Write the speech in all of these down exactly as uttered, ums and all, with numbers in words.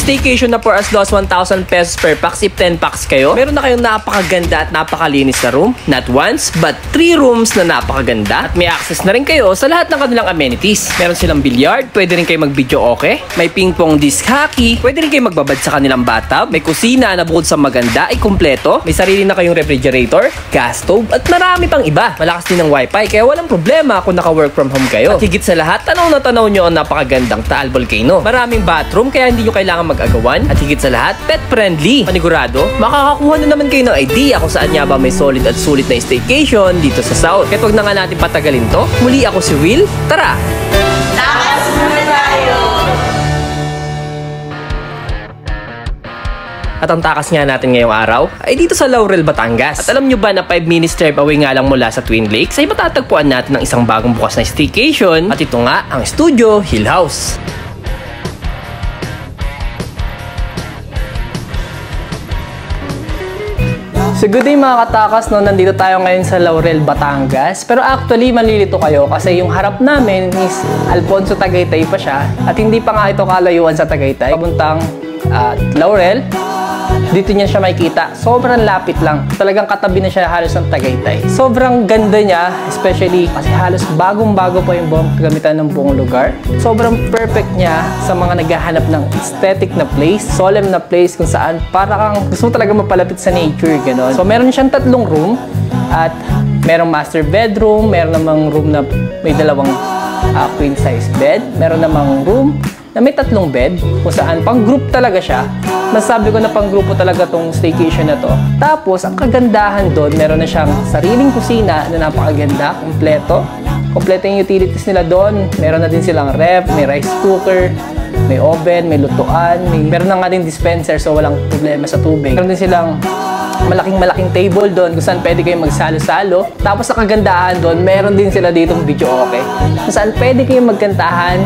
staycation na for as low as one thousand pesos per packs if ten packs kayo. Meron na kayong napakaganda at napakalinis na room. Not once, but three rooms na napakaganda. At may access na rin kayo sa lahat ng kanilang amenities. Meron silang billiard, pwede rin kayo mag-video okay. May ping pong disc hockey, pwede rin kayo magbabad sa kanilang bathtub. May kusina na bukod sa maganda ay kumpleto. May sarili na kayong refrigerator, gas stove, at marami pang iba. Malakas din ng wifi, kaya walang problema kung naka-work from home kayo. At higit sa lahat, tanaw na tanaw nyo ang napakagandang Taal Volcano. Maraming bathroom, kaya hindi nyo kailangan mag-agawan. At higit sa lahat, pet friendly. Panigurado, makakakuha na naman kayo ng idea kung saan nga ba may solid at sulit na staycation dito sa South. Kaya wag na nga natin patagalin to. Muli ako si Will. Tara! Takas muna tayo! At ang takas nga natin ngayong araw ay dito sa Laurel, Batangas. At alam nyo ba na five minutes drive away nga lang mula sa Twin Lakes ay matatagpuan natin ng isang bagong bukas na staycation. At ito nga ang Studio Hill House. So good day mga katakas, no? Nandito tayo ngayon sa Laurel, Batangas. Pero actually, malilito kayo kasi yung harap namin is Alfonso Tagaytay pa siya. At hindi pa nga ito kalayuan sa Tagaytay. Papuntang uh, Laurel, dito niya siya makikita. Sobrang lapit lang. Talagang katabi na siya halos ng Tagaytay. Sobrang ganda niya, especially kasi halos bagong-bago pa yung buong gamitan ng buong lugar. Sobrang perfect niya sa mga naghahanap ng aesthetic na place, solemn na place kung saan para kang gusto mo talaga mapalapit sa nature, gano'n. So meron siyang tatlong room at merong master bedroom, meron namang room na may dalawang uh, queen size bed, meron namang room na may tatlong bed kung saan pang group talaga siya. Masasabi ko na pang grupo talaga tong staycation na to. Tapos, ang kagandahan doon, meron na siyang sariling kusina na napakaganda, kompleto. Kompleto yung utilities nila doon. Meron na din silang ref, may rice cooker, may oven, may lutuan, may... meron na nga din dispenser so walang problema sa tubig. Meron din silang malaking-malaking table doon kung saan pwede kayong magsalo-salo. Tapos, ang kagandahan doon, meron din sila ditong video okay. Kung saan pwede kayong magkantahan.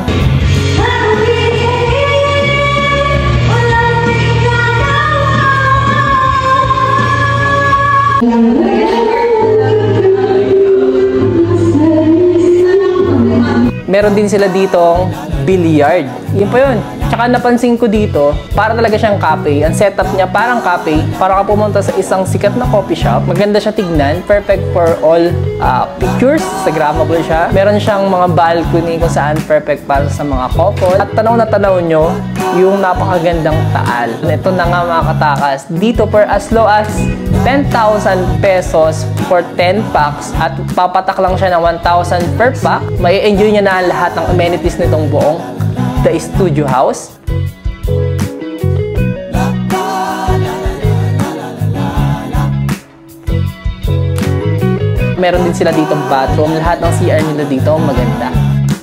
Meron din sila ditong billiard. Yun pa yun. Tsaka napansin ko dito, para talaga siyang cafe. Ang setup niya parang cafe. Para ka pumunta sa isang sikat na coffee shop. Maganda siya tignan. Perfect for all uh, pictures. Instagrammable siya. Meron siyang mga balcony kung saan perfect para sa mga couple. At tanaw na tanaw nyo yung napakagandang Taal. Ito na nga mga katakas. Dito for as low as ten thousand pesos for ten packs. At papatak lang siya ng one thousand per pack. May enjoy niya na lahat ng amenities nitong buong The Studio House. Meron din sila dito bathroom. Lahat ng C R nila dito maganda.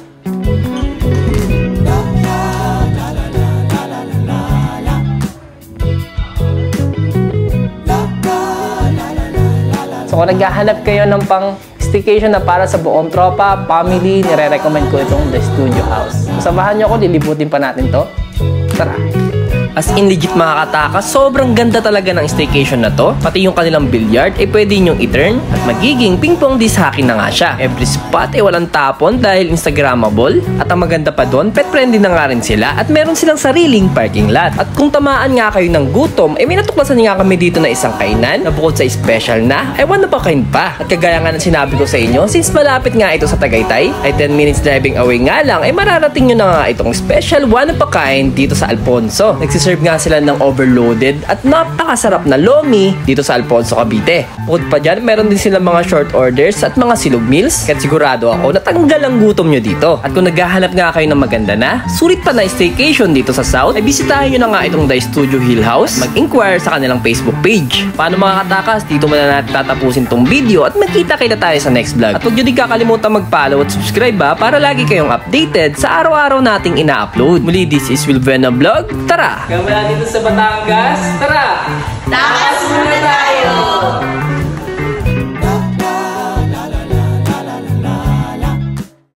So kung naghahanap kayo ng pang staycation na para sa buong tropa, family, nire-recommend ko itong The Studio House. Samahan nyo ako, lilibutin pa natin to. Tara! As in legit mga katakas, sobrang ganda talaga ng staycation na to. Pati yung kanilang billiard ay pwede nyong i-turn at magiging ping-pong disc hockey na nga siya. Every spot ay walang tapon dahil Instagrammable. At ang maganda pa doon, pet friendly na nga rin sila at meron silang sariling parking lot. At kung tamaan nga kayo ng gutom, ay may natuklasan nga kami dito na isang kainan na bukod sa special na, ay one of a kind pa. At kagaya nga ng sinabi ko sa inyo, since malapit nga ito sa Tagaytay, ay ten minutes driving away nga lang, ay mararating nyo na nga itong special one of a kind dito sa Alfonso. Nagsiserve nga sila ng overloaded at napakasarap na lomi dito sa Alfonso, Cavite. Bukod pa dyan, meron din silang mga short orders at mga silog meals. Kaya sigurado ako na tanggal ang gutom nyo dito. At kung naghahanap nga kayo ng maganda na, sulit pa na staycation dito sa South, ay bisitahin nyo na nga itong The Studio Hill House. Mag-inquire sa kanilang Facebook page. Paano mga katakas, dito muna natin tatapusin tong video at magkita-kita tayo sa next vlog. At huwag nyo din kakalimutan mag-follow at subscribe ba para lagi kayong updated sa araw-araw nating ina-upload. Muli, this is Will Buena Vlog. Tara! Gamala dito sa Batangas. Tara! Takas muna tayo!